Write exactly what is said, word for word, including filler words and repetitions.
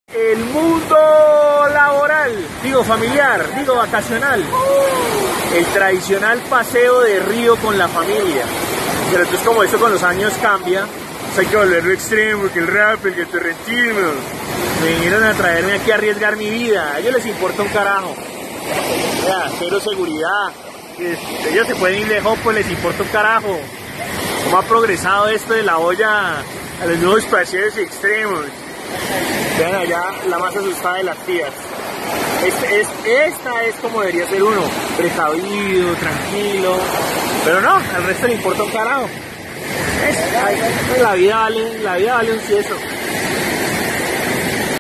El mundo laboral, digo familiar, digo vacacional. El tradicional paseo de río con la familia. Pero entonces como esto con los años cambia, pues hay que volverlo extremo, que el rappel, que el torrentino. Me vinieron a traerme aquí a arriesgar mi vida. A ellos les importa un carajo. Vea, cero seguridad. Ellos se pueden ir lejos, pues les importa un carajo. ¿Cómo ha progresado esto de la olla a los nuevos paseos extremos? Vean allá la más asustada de las tías. Este es, esta es como debería ser uno, precavido, tranquilo. Pero no, al resto le importa un carajo. Es, ay, la vida vale, la vida vale un cieso.